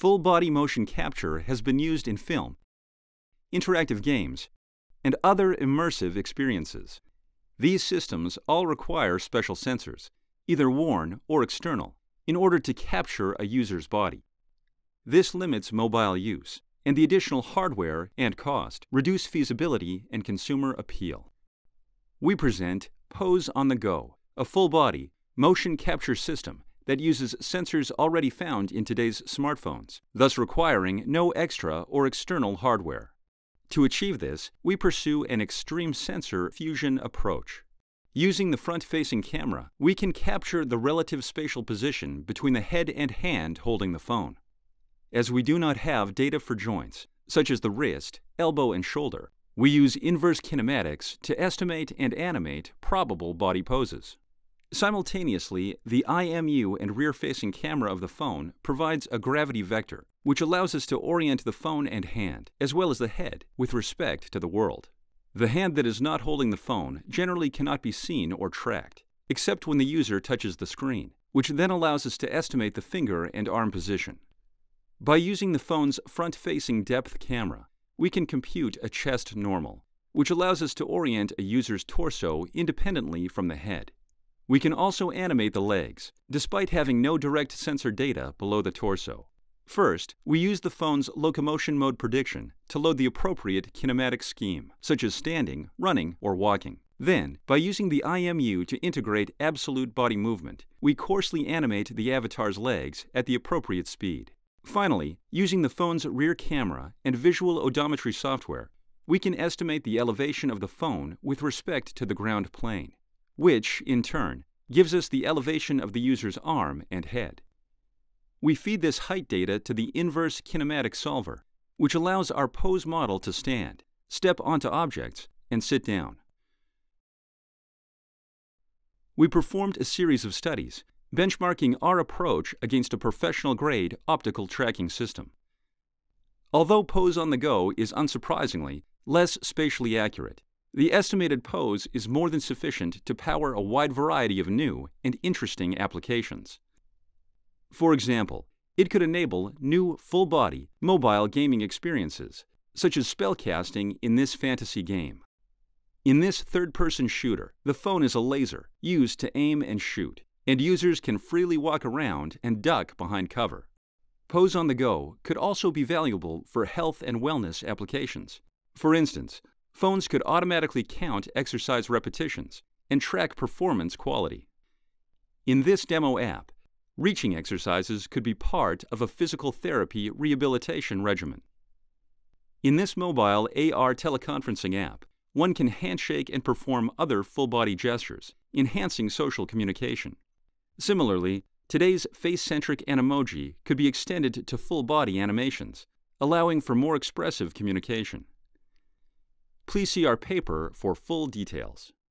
Full body motion capture has been used in film, interactive games, and other immersive experiences. These systems all require special sensors, either worn or external, in order to capture a user's body. This limits mobile use, and the additional hardware and cost reduce feasibility and consumer appeal. We present Pose on the Go, a full-body, motion capture system that uses sensors already found in today's smartphones, thus requiring no extra or external hardware. To achieve this, we pursue an extreme sensor fusion approach. Using the front-facing camera, we can capture the relative spatial position between the head and hand holding the phone. As we do not have data for joints, such as the wrist, elbow, and shoulder, we use inverse kinematics to estimate and animate probable body poses. Simultaneously, the IMU and rear-facing camera of the phone provides a gravity vector, which allows us to orient the phone and hand, as well as the head, with respect to the world. The hand that is not holding the phone generally cannot be seen or tracked, except when the user touches the screen, which then allows us to estimate the finger and arm position. By using the phone's front-facing depth camera, we can compute a chest normal, which allows us to orient a user's torso independently from the head. We can also animate the legs, despite having no direct sensor data below the torso. First, we use the phone's locomotion mode prediction to load the appropriate kinematic scheme, such as standing, running, or walking. Then, by using the IMU to integrate absolute body movement, we coarsely animate the avatar's legs at the appropriate speed. Finally, using the phone's rear camera and visual odometry software, we can estimate the elevation of the phone with respect to the ground plane, which, in turn, gives us the elevation of the user's arm and head. We feed this height data to the inverse kinematic solver, which allows our pose model to stand, step onto objects, and sit down. We performed a series of studies, benchmarking our approach against a professional-grade optical tracking system. Although Pose on the Go is unsurprisingly less spatially accurate, the estimated pose is more than sufficient to power a wide variety of new and interesting applications. For example, it could enable new full-body, mobile gaming experiences, such as spellcasting in this fantasy game. In this third-person shooter, the phone is a laser used to aim and shoot, and users can freely walk around and duck behind cover. Pose on the Go could also be valuable for health and wellness applications. For instance, phones could automatically count exercise repetitions and track performance quality. In this demo app, reaching exercises could be part of a physical therapy rehabilitation regimen. In this mobile AR teleconferencing app, one can handshake and perform other full-body gestures, enhancing social communication. Similarly, today's face-centric Animoji could be extended to full-body animations, allowing for more expressive communication. Please see our paper for full details.